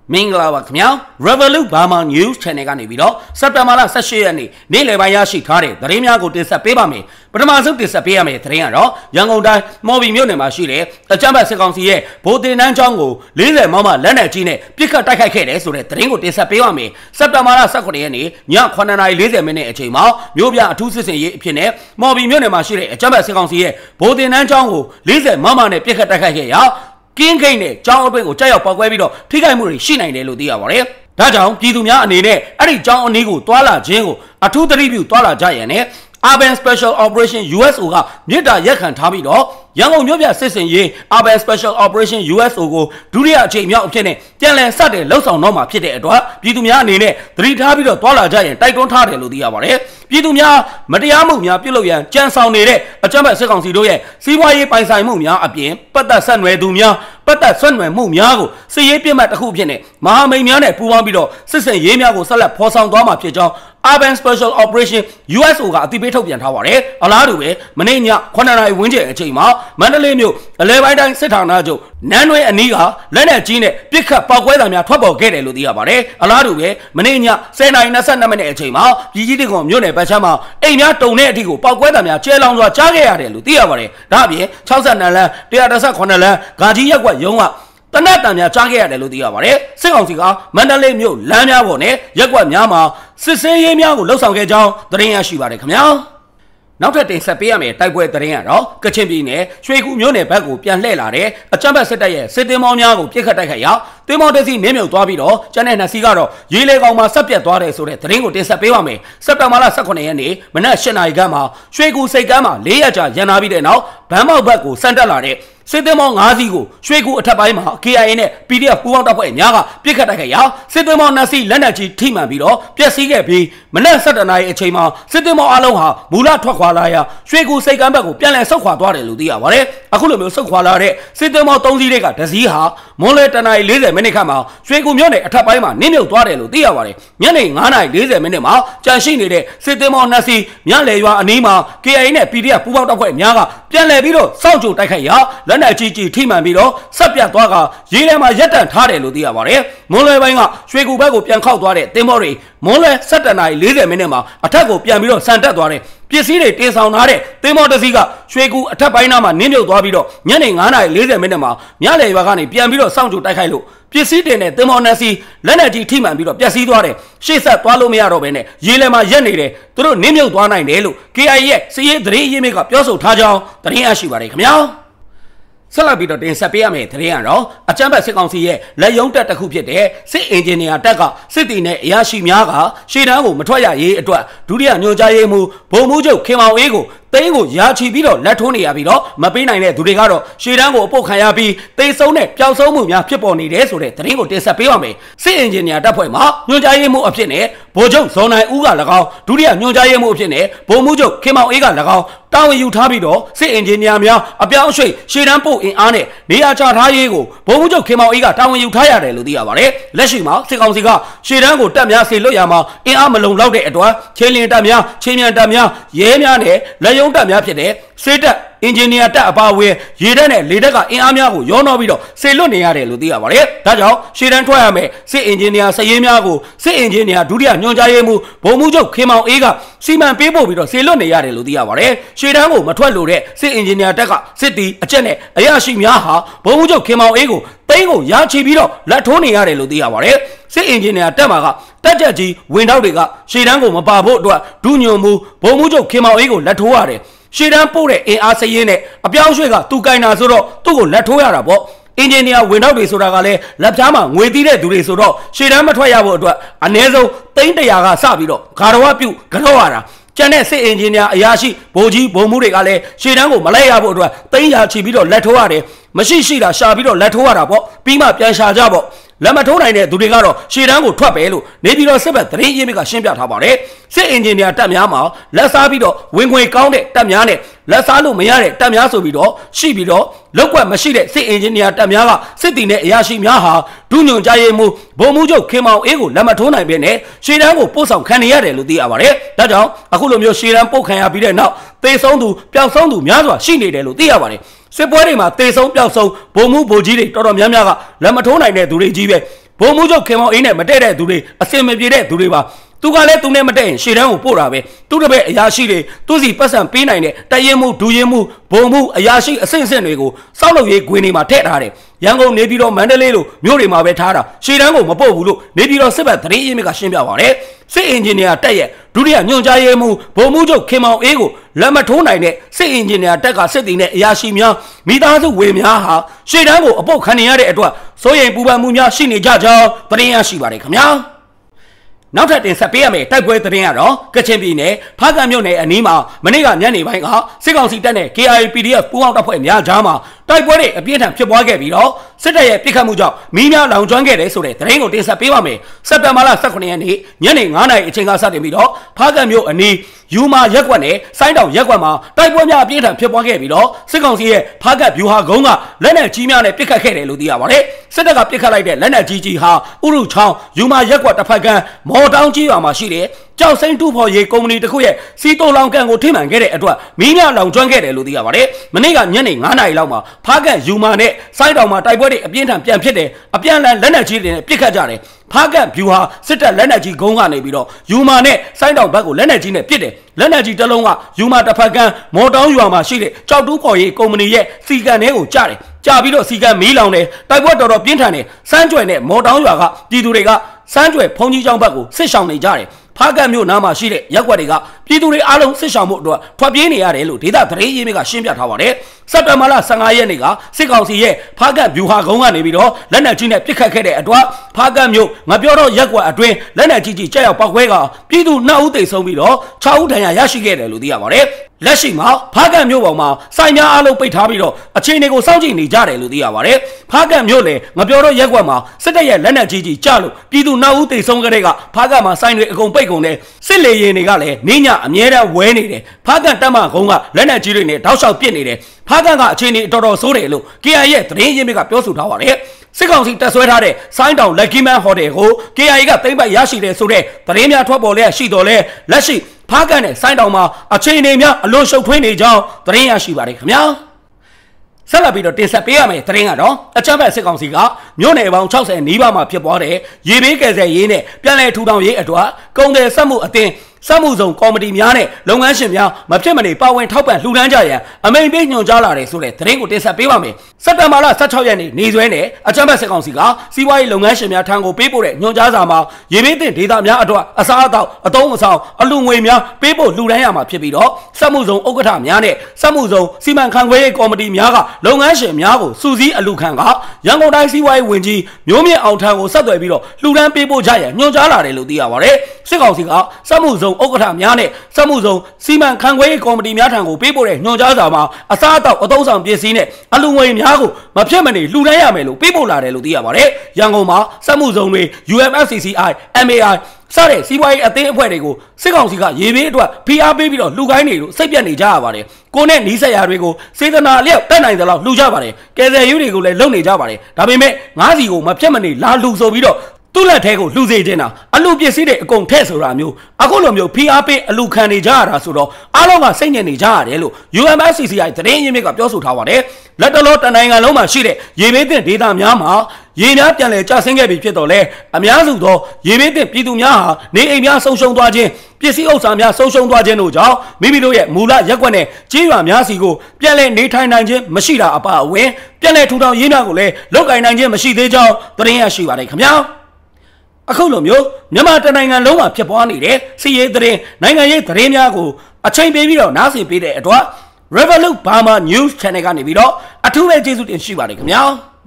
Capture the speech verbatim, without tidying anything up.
မင်္ဂလာပါခင်ဗျာ Revolut Burma News Channel ကနေပြီးတော့စက်တင်ဘာလ၁၈ရက်နေ့နေ့လယ်ပိုင်းရရှိထားတဲ့သတင်းများကိုတင်ဆက်ပေးပါမယ်ပထမဆုံးတင်ဆက်ပေးရမယ့်သတင်းကတော့ရန်ကုန်တိုင်းမော်ဘီမြို့နယ်မှာရှိတဲ့အကြမ်းဖက်စစ်ကောင်စီရဲ့ဗိုလ်တင်တန်းကျောင်းကို၄၀မမလက်နက်ကြီးနဲ့ပစ်ခတ်တိုက်ခိုက်ခဲ့တယ်ဆိုတဲ့သတင်းကိုတင်ဆက်ပေးပါမယ်စက်တင်ဘာလ၁၉ရက်နေ့ည၇နာရီ၄၀မိနစ်အချိန်မှာမြို့ပြအထူးစစ်စင်ရေးအဖြစ်နဲ့မော်ဘီမြို့နယ်မှာရှိတဲ့အကြမ်းဖက်စစ်ကောင်စီရဲ့ဗိုလ်တင်တန်းကျောင်းကို၄၀မမနဲ့ပစ်ခတ်တိုက်ခိုက်ခဲ့ရာကင်းခိန်နဲ့ကျောင်းအတွင်းကိုကြောက်ရောက်ပေါက်ကွဲပြီးတော့ထိခိုက်မှုတွေရှိနိုင်တယ်လို့သိရပါတယ်။ဒါကြောင့်ပြည်သူများအနေနဲ့အဲ့ဒီကျောင်းအနီးကိုတွာလာခြင်းကိုအထူးသတိပြုတွာလာကြရန်နဲ့ Urban Special Operation U S O ကမြစ်တာရက်ခံထားပြီးတော့ရန်ကုန်မြို့ပြစစ်စင်ရေး Urban Special Operation U S O ကိုဒုတိယအကြိမ်မြောက်အဖြစ်နဲ့ပြန်လည်စတင်လှုပ်ဆောင်တော့မှာဖြစ်တဲ့အတွက်ပြည်သူများအနေနဲ့သတိထားပြီးတော့တွာလာကြရန်တိုက်တွန်းထားတယ်လို့သိရပါတယ်။ပြည်သူများမတရားမှုများပြုလုပ်ရန်ကြံဆောင်နေတဲ့အကြမ်းဖက်စစ်ကောင်စီတို့ရဲ့စီးပွားရေးပိုင်ဆိုင်မှုများအပြင်ပတ်သက်ဆက်နွယ်သူများပတ်သက်ဆက်နွယ်မှုများကိုစစ်ရေးပြစ်မှတ်တစ်ခုဖြစ်နေမဟာမိတ်များနဲ့ပူးပေါင်းပြီးတော့စစ်စင်ရေးများကိုဆက်လက်ဖော်ဆောင်သွားမှာဖြစ်ကြောင်း Urban Special Operation U S O ကအသိပေးထုတ်ပြန်ထားပါတယ်။အလားတူပဲမနေ့ည၇နာရီဝန်းကျင်အချိန်မှာမန္တလေးမြို့အလဲပိုင်းတိုင်းစစ်ဌာနချုပ်နန်းတွဲအနီးကလက်နက်ကြီးနဲ့ပစ်ခတ်ပေါက်ကွဲတာများထွက်ပေါ်ခဲ့တယ်လို့သိရပါတယ်။အလားတူပဲမနေ့ည၁၀နာရီ၂၂မိနစ်အချိန်မှာပြည်ကြီးတကွန်မြို့နယ်ဘက်ခြမ်းမှာအိမ်များတုံတဲ့အထိကိုပေါက်ကွဲတာများကျဲလောင်စွာကြားခဲ့ရတယ်လို့သိရပါတယ်။ဒါအပြင်၆၂လမ်း၁၁၇လမ်းဂါကြီးရက်ကွက်ရုံးကတနတ်တံများကြားခဲ့ရတယ်လို့သိရပါတယ်စစ်ကောင်စီကမန္တလေးမြို့လမ်းများပေါ်နဲ့ရက်ကွက်များမှာစစ်စင်းရေးများကိုလှုပ်ဆောင်ခဲ့ကြောင်းသတင်းရရှိပါတယ်ခင်ဗျာနောက်ထပ်တင်ဆက်ပေးရမယ့်တိုက်ပွဲသတင်းကတော့ကချင်ပြည်နယ်ရွှေကူမြို့နယ်ဘက်ကိုပြန်လှည့်လာတဲ့အကြမ်းဖက်စစ်တပ်ရဲ့စစ်သည်မောင်းများကိုပြစ်ခတ်တိုက်ခိုက်ရာတင်းမောင်းတစီနင်းမြုပ်သွားပြီးတော့ကျန်တဲ့နှစ်စီးကတော့ရေလေကောင်မှာဆက်ပြတ်သွားတယ်ဆိုတဲ့သတင်းကိုတင်ဆက်ပေးပါမယ်စက်တင်ဘာလ၁၉ရက်နေ့မနက်၈နာရီခန့်မှာရွှေကူစိတ်ကမ်းမှာ၄ရက်ကြာရန်နာပြီးတဲ့နောက်ဗန်းမောက်ဘက်ကိုစံတက်လာတဲ့စစ်သည်မောင်း၅စီးကိုရွှေကူအထက်ပိုင်းမှာ K I A နဲ့ P D F ပူးပေါင်းတပ်ဖွဲ့များကပြစ်ခတ်တိုက်ခိုက်ရာစစ်သည်မောင်းနှစ်စီးလက်နက်ကြီးထိမှန်ပြီးတော့ပျက်စီးခဲ့ပြီးမနက်၁၁နာရီအချိန်မှာစစ်သည်မောင်းအလုံးဟာမူလထွက်ခွာလာရာရွှေကူစိတ်ကမ်းဘက်ကိုပြန်လည်ဆုတ်ခွာသွားတယ်လို့သိရပါတယ်အခုလိုမျိုးဆုတ်ခွာလာတဲ့စစ်သည်မောင်း၃စီးတွေကတစီးဟာမွန်းလွဲတနာရီ၄၀မိနစ်ခန့်မှာရွှေကူမြို့နယ်အထက်ပိုင်းမှာနင်းမြုပ်သွားတယ်လို့သိရပါတယ်ညနေ၅နာရီ၄၀မိနစ်မှာကြန့်ရှိနေတဲ့စစ်သည်မောင်းနှစ်စီးမြလေရွာအနီးမှာ K I A နဲ့ P D F ပူးပေါင်းတပ်ဖွဲ့များကပြန်လည်ပြီးတော့စောင့်ကြိုတိုက်ခိုက်ရာလက်နက်ကြီးကြီးထိမှန်ပြီးတော့ဆက်ပြတ်သွားကရေထဲမှာရက်တန့်ထားတယ်လို့သိရပါတယ်မွန်းလွဲပိုင်းကရွှေကူဘက်ကိုပြန်ခောက်သွားတဲ့တင်မောတွေမွန်းလွဲ၁၁နာရီ၄၀မိနစ်မှာအထက်ကိုပြန်ပြီးတော့ဆန်တက်သွားတယ်ပစ္စည်းတွေတင်ဆောင်ထားတဲ့တင်မောတစီးကရွှေကူအထက်ပိုင်းနားမှာနင်းမြုပ်သွားပြီးတော့ညနေ၅နာရီ၄၀မိနစ်မှာမြလေရွာကနေပြန်ပြီးတော့စောင့်ကြိုတိုက်ခိုက်လို့ပစ္စည်းတင်တဲ့တင်မောနှစ်စီးလက်နက်ကြီးထိမှန်ပြီးတော့ပျက်စီးသွားတယ်ရှေ့ဆက်သွားလို့မရတော့ဘဲနဲ့ရေလယ်မှာရက်နေတယ်သူတို့နင်းမြုပ်သွားနိုင်တယ်လို့ K I A ရဲ့စီရေးသတင်းအရင်းမြစ်ကပြောဆိုထားကြောင်းသတင်းရရှိပါတယ်ခင်ဗျာဆက်လက်ပြီးတော့တင်ဆက်ပေးရမယ့်သတင်းကတော့အကြမ်းဖက်စစ်ကောင်စီရဲ့လက်ယုံတက်တစ်ခုဖြစ်တဲ့စစ်အင်ဂျင်နီယာတပ်ကစစ်တီနဲ့အရာရှိများကရှေ့တန်းကိုမထွက်ရရေးအတွက်ဒုတိယညွှန်ကြားရေးမှူးဗိုလ်မှူးချုပ်ခင်မောင်အေးကိုသိန်းကိုရာချီပြီးတော့လက်ထိုးနေရပြီးတော့မပေးနိုင်တဲ့သူတွေကတော့ရှေ့တန်းကိုအပုတ်ခံရပြီးသိဆုံးတဲ့ပျောက်ဆုံးမှုများဖြစ်ပေါ်နေတယ်ဆိုတဲ့သတင်းကိုတင်ဆက်ပေးပါမယ်စစ်အင်ဂျင်နီယာတပ်ဖွဲ့မှညွှန်ကြားရေးမှူးအဖြစ်နဲ့ဗိုလ်ချုပ်ဇော်နိုင်ဦးက၎င်းဒုတိယညွှန်ကြားရေးမှူးအဖြစ်နဲ့ဗိုလ်မှူးချုပ်ခင်မောင်အေးက၎င်းတာဝန်ယူထားပြီးတော့စစ်အင်ဂျင်နီယာများအပြောင်းအရွှေ့ရှေ့တန်းပို့အင်အားနဲ့နေရာချထားရေးကိုဗိုလ်မှူးချုပ်ခင်မောင်အေးကတာဝန်ယူထားရတယ်လို့သိရပါတယ်လက်ရှိမှာစစ်ကောင်စီကရှေ့တန်းကိုတပ်များဆေလွတ်ရမှာအင်အားမလုံလောက်တဲ့အတွက်ချင်းလင်းတပ်များချင်းမြန်တပ်များရဲများနဲ့လက်ယုံတပ်များဖြစ်တဲ့စေတက်အင်ဂျင်နီယာတပ်အပါအဝင်ရေတပ်နဲ့လေတပ်ကအင်အားများကိုရောနှောပြီးတော့ဆေလွတ်နေရတယ်လို့သိရပါတယ်။ဒါကြောင့်ရှေ့တန်းထွက်ရမယ်စစ်အင်ဂျင်နီယာစရေးများကိုစစ်အင်ဂျင်နီယာဒုတိယညွှန်ကြားရေးမှူးဗိုလ်မှူးချုပ်ခင်မောင်အေးကစီမံပေးပို့ပြီးတော့ဆေလွတ်နေရတယ်လို့သိရပါတယ်။ရှေ့တန်းကိုမထွက်လို့တဲ့စစ်အင်ဂျင်နီယာတပ်ကစစ်တီအကျက်နဲ့အရာရှိများဟာဗိုလ်မှူးချုပ်ခင်မောင်အေးကိုသိန်းကိုရာချီပြီးတော့လက်ထိုးနေရတယ်လို့သိရပါတယ်။စစ်အင်ဂျင်နီယာတပ်မှာကတက်ကြကြီးဝင်တောက်တွေကရှေ့တန်းကိုမပါဖို့အတွက်ဒုညွှန်မှူးဗိုလ်မှူးချုပ်ခင်မောင်အေးကိုလက်ထိုးရတယ်ရှေ့တန်းပို့တဲ့အင်အားစရင်နဲ့အပြောင်းရွှေ့ကသူကင်တာဆိုတော့သူ့ကိုလက်ထိုးရတာပေါ့အင်ဂျင်နီယာဝင်တော့တွေဆိုတာကလည်းလက်ပြားမှာငွေတီးတဲ့သူတွေဆိုတော့ရှေ့တန်းမထွက်ရဖို့အတွက်အနည်းဆုံးသိန်းတရာကစပြီးတော့ဂါရဝပြုကြောက်ရတာကျန်တဲ့စစ်အင်ဂျင်နီယာအရာရှိဗိုလ်ကြီးဗိုလ်မှူးတွေကလည်းရှေ့တန်းကိုမလိုက်ရဖို့အတွက်သိန်းရာချီပြီးတော့လက်ထိုးရတယ်မရှိရှိတာရှာပြီးတော့လက်ထိုးရတာပေါ့ပြီးမှပြန်ရှာကြပေါ့လက်မထိုးနိုင်တဲ့သူတွေကတော့ရှေ့တန်းကိုထွက်ပဲလို့နေပြီးတော့စစ်ဘက်သတင်းရင်းမြစ်ကရှင်းပြထားပါတယ်စစ်အင်ဂျင်နီယာတပ်များမှာလက်စားပြီးတော့ဝင်ခွေကောင်းတဲ့တပ်များနဲ့လက်စားလို့မရတဲ့တပ်များဆိုပြီးတော့ရှိပြီးတော့လောက်ကွက်မရှိတဲ့စစ်အင်ဂျင်နီယာတပ်များကစစ်တီနဲ့အရာရှိများဟာဒုညွှန်ကြားရေးမှူးဗိုလ်မှူးချုပ်ခင်မောင်အေးကိုလက်မထိုးနိုင်ပဲနဲ့ရှေ့တန်းကိုပို့ဆောင်ခံနေရတယ်လို့သိရပါတယ်ဒါကြောင့်အခုလိုမျိုးရှေ့တန်းပို့ခံရပြီးတဲ့နောက်သေဆုံးသူပျောက်ဆုံးသူများစွာရှိနေတယ်လို့သိရပါတယ် စစ်ပွဲတွေမှာတေဆုံးပျောက်ဆုံးဗိုလ်မှူးဗိုလ်ကြီးတွေတော်တော်များများကလက်မထိုးနိုင်တဲ့သူတွေကြီးပဲဘုံမှုချုပ်ခင်မောင်အင်းနဲ့မတည့်တဲ့သူတွေအစင်မပြေတဲ့သူတွေပါသူကလည်းသူနဲ့မတည့်ရင်ရှေ့တန်းကိုပို့တာပဲသူတပည့်အရာရှိတွေသူစီပတ်စံပေးနိုင်တဲ့တရင်မှုဒူရင်မှုဘုံမှုအရာရှိအဆင့်အဆင့်တွေကိုစောက်လုပ်ရေးဂွင်တွေမှာထည့်ထားတယ်ရန်ကုန်နေပြည်တော်မန္တလေးလိုမြို့တွေမှာပဲထားတာရှေ့တန်းကိုမပို့ဘူးလို့နေပြည်တော်စစ်ဘက်သတင်းရင်းမြစ်ကရှင်းပြပါတယ်စစ်အင်ဂျင်နီယာတက်ရဲ့ဒုတိယညွှန်ကြားရေးမှူးဗိုလ်မှူးချုပ်ခင်မောင်အေးကိုလက်မထိုးနိုင်တဲ့စစ်အင်ဂျင်နီယာတက်ကစစ်တီနဲ့အရာရှိများမိသားစုဝင်များဟာရှေ့တန်းကိုအပုတ်ခံနေရတဲ့အတွက်စိုးရိမ်ပူပန်မှုများရှိနေကြကြောင်းသတင်းရရှိပါတယ်ခင်ဗျာနောက်ထပ်တင်ဆက်ပေးရမယ့်တိုက်ပွဲသတင်းကတော့ကချင်ပြည်နယ်ဖားကန့်မြို့နယ်အနီးမှာမနေ့ကညနေပိုင်းကစစ်ကောင်စီတပ်နဲ့ K I A P D F ပူးပေါင်းတပ်ဖွဲ့များကြားမှာတိုက်ပွဲတွေအပြင်းထန်ဖြစ်ပွားခဲ့ပြီးတော့စစ်တပ်ရဲ့ပစ်ခတ်မှုကြောင့်မီးများလောင်ကျွမ်းခဲ့တယ်ဆိုတဲ့သတင်းကိုတင်ဆက်ပေးပါမယ်စက်တင်ဘာလ၁၉ရက်နေ့ညနေ၅နာရီအချိန်ကစတင်ပြီးတော့ဖားကန့်မြို့အနီးယူမာရက်ကွက်နဲ့စိုင်းတောင်ရက်ကွက်မှာတိုက်ပွဲများအပြင်းထန်ဖြစ်ပွားခဲ့ပြီးတော့စစ်ကောင်စီရဲ့ဖားကန့်ဗျူဟာကုန်းကလက်နက်ကြီးများနဲ့ပစ်ခတ်ခဲ့တယ်လို့သိရပါတယ်စစ်တပ်ကပစ်ခတ်လိုက်တဲ့လက်နက်ကြီးကြီးဟာဥရုချောင်းယူမာရက်ကွက်တစ်ဖက်ကမ်းမော်တောင်းကြီးရွာမှာရှိတဲ့ကြောက်စိမ့်တူဖော်ရေးကုမ္ပဏီတစ်ခုရဲ့စီတိုလောင်ကန်ကိုထိမှန်ခဲ့တဲ့အတွက်မီးများလောင်ကျွမ်းခဲ့တယ်လို့သိရပါတယ်မနေ့ကညနေ၅နာရီလောက်မှာဖားကန့်ယူမာနဲ့စိုင်းတောင်မှာတိုက်ပွဲတွေအပြင်းထန်ပြန်ဖြစ်တယ်အပြန်အလှန်လက်နက်ကြီးတွေနဲ့ပစ်ခတ်ကြတယ်ဖားကန့်ဗျူဟာစစ်တပ်လက်နက်ကြီးဂုံးကနေပြီးတော့ယူမာနဲ့စိုင်းတောင်ဘက်ကိုလက်နက်ကြီးနဲ့ပစ်တယ်လက်နက်ကြီးတစ်လုံးကယူမာတစ်ဖက်ကမ်းမော်တောင်းရွာမှာရှိတဲ့ကြောက်တူးဖော်ရေးကုမ္ပဏီရဲ့စီကန်ထဲကိုကျတယ်ကြာပြီးတော့စီကန်မီးလောင်တယ်တိုက်ပွဲတော်တော်ပြင်းထန်တယ်စမ်းကြွယ်နဲ့မော်တောင်းရွာကပြည်သူတွေကစမ်းကြွယ်ဖုန်ကြီးကျောင်းဘက်ကိုစစ်ဆောင်နေကြတယ်ဖားကန့်မြို့နားမှာရှိတဲ့ရက်ွက်တွေကပြည်သူတွေအားလုံးစစ်ဆောင်မှုအတွက်ထွက်ပြေးနေရတယ်လို့ဒေသသတင်းရင်းမြစ်ကရှင်းပြထားပါတယ်စက်တင်ဘာလ၁၅ရက်နေ့ကစစ်ကောင်စီရဲ့ဖားကန့်ဗျူဟာကုန်းကနေပြီးတော့လက်နက်ကြီးနဲ့ပစ်ခတ်ခဲ့တဲ့အတွက်ဖားကန့်မြို့ငပြောတော့ရက်ွက်အတွင်းလက်နက်ကြီးကြီးကြောက်ရောက်ပောက်ခွဲကပြည်သူနှစ်ဦးသေဆုံးပြီးတော့၆ဦးဒဏ်ရာရရှိခဲ့တယ်လို့သိရပါတယ်လက်ရှိမှာဖားကန့်မြို့ပေါ်မှာစိုင်များအားလုံးပိတ်ထားပြီးတော့အခြေအနေကိုစောင့်ကြည့်နေကြတယ်လို့သိရပါတယ်ဖားကန့်မြို့လေငပြောတော့ရက်ွက်မှာစစ်တပ်ရဲ့လက်နက်ကြီးကြီးကြလို့ပြည်သူနှစ်ဦးသေဆုံးခဲ့တဲ့ကဖားကန့်မှာစိုင်တွေအကုန်ပိတ်ကုန်တယ်စစ်လေရင်တွေကလည်းနေညအမြဲတမ်းဝဲနေတယ်ဖားကန့်တပ်မကုန်းကလက်နက်ကြီးတွေနဲ့တောက်လျှောက်ပစ်နေတယ်ဖားကန့်ကအခြေအနေတော်တော်ဆိုးတယ်လို့ K I A ရဲ့သတင်းရင်းမြစ်ကပြောဆိုထားပါတယ်စစ်ကောင်စီတပ်ဆွဲထားတဲ့ဆိုင်းတောင်လက်ကီမန်ဟိုတယ်ကို K I A ကသိမ်းပိုက်ရရှိတယ်ဆိုတဲ့သတင်းများထွက်ပေါ်လျက်ရှိတော်လဲလက်ရှိဖားကန့်နဲ့ဆိုင်းတောင်မှာအခြေအနေများအလွန်ရှုပ်ထွေးနေကြောင်းသတင်းရရှိပါတယ်ခင်ဗျာဆက်လက်ပြီးတော့တင်ဆက်ပေးရမယ်သတင်းကတော့အကြမ်းဖက်စစ်ကောင်စီကမြို့နယ်ပေါင်း၆၀နီးပါးမှာဖြစ်ပွားတဲ့ရေဘေးကယ်ဆယ်ရေးနဲ့ပြည်내ထူထောင်ရေးအတွက်ကုန်တယ်စက်မှုအသင်းစက်မှုဆောင်ကော်မတီများနဲ့လုပ်ငန်းရှင်များမဖြစ်မနေပါဝင်ထောက်ပံ့လှူဒန်းကြရန်အမိန့်ပေးညွှန်ကြားလာတယ်ဆိုတဲ့သတင်းကိုတင်ဆက်ပေးပါမယ်စက်တင်ဘာလ၁၆ရက်နေ့နေ့စွဲနဲ့အကြမ်းဖက်စစ်ကောင်စီကစီးပွားရေးလုပ်ငန်းရှင်များထံကိုပေးပို့တဲ့ညွှန်ကြားစာမှာရေဘေးတင်ဒေသများအတွက်အစားအသောက်အသုံးအဆောင်အလူငွေများပေးပို့လှူဒန်းရမှာဖြစ်ပြီးတော့စက်မှုဆောင်ဥက္ကဋ္ဌများနဲ့စက်မှုဆောင်စီမံခန့်ခွဲရေးကော်မတီများကလုပ်ငန်းရှင်များကိုစုစည်းအလူခံကရန်ကုန်တိုင်းစီးပွားရေးဝန်ကြီးမျိုးမြင့်အောင်ထံကိုဆက်သွယ်ပြီးတော့လှူဒန်းပေးပို့ကြရန်ညွှန်ကြားလာတယ်လို့သိရပါတယ်စစ်ကောင်စီကစက်မှုဆောင်ဥက္ကဋ္ဌများနဲ့စက်မှုဆောင်စီမံခန့်ခွဲရေးကော်မတီများထံကိုပေးပို့တဲ့ညွှန်ကြားစာမှာအစားအသောက်အသုံးဆောင်ပစ္စည်းနဲ့အလူငွေများကိုမဖြစ်မနေလှူဒန်းရမယ်လို့ပေးပို့လာတယ်လို့သိရပါတယ်ရန်ကုန်မှာစက်မှုဆောင်တွေ U M F C C I M A I စတဲ့စီးပွားရေးအသင်းအဖွဲ့တွေကိုစစ်ကောင်စီကရေဘေးအတွက်ဖိအားပေးပြီးတော့လှူခိုင်းနေလို့စိတ်ပြတ်နေကြရပါတယ်ကိုနဲ့နီးစက်ရာတွေကိုစေတနာအလျောက်တက်နိုင်သလောက်လှူကြပါတယ်ကယ်ဆယ်ရေးတွေကိုလည်းလုပ်နေကြပါတယ်ဒါပေမဲ့ငါးစီကိုမဖြစ်မနေလာလှူဆိုပြီးတော့သူ့လက်ထဲကိုလှူစေခြင်းတာအလူပစ္စည်းတွေအကုန်ထည့်ဆိုတာမျိုးအခုလိုမျိုးဖိအားပေးအလူခံနေကြရတာဆိုတော့အားလုံးကစိတ်ညစ်နေကြရတယ်လို့ U M F C C I သတင်းရင်းမြစ်ကပြောဆိုထားပါတယ်လက်တလောတနိုင်ငံလုံးမှာရှိတဲ့ရေဘေးသင့်ဒေသများမှာရေများပြန်လည်ကျဆင်းခဲ့ပြီဖြစ်တော့လဲအများစုသောရေဘေးသင့်ပြည်သူများဟာနေအိမ်များဆုံးရှုံးသွားခြင်းပစ္စည်းဥစ္စာများဆုံးရှုံးသွားခြင်းတို့ကြောင့်မိမိတို့ရဲ့မူလရက်ကွက်နဲ့ကြေးရွာများစီကိုပြန်လည်နေထိုင်နိုင်ခြင်းမရှိတာအပါအဝင်ပြန်လည်ထူထောင်ရေးများကိုလည်းလုပ်ကိုင်နိုင်ခြင်းမရှိသေးကြောင်းသတင်းရရှိပါတယ်ခင်ဗျာအခုလိုမျိုးမြန်မာတနိုင်ငံလုံးမှာဖြစ်ပွားနေတဲ့စီးရေးသတင်းနိုင်ငံရေးသတင်းများကိုအချိန်ပေးပြီးတော့နားဆင်ပေးတဲ့အတွက် Revolut Burma News Channel ကနေပြီးတော့အထူးပဲကျေးဇူးတင်ရှိပါတယ်ခင်ဗျာ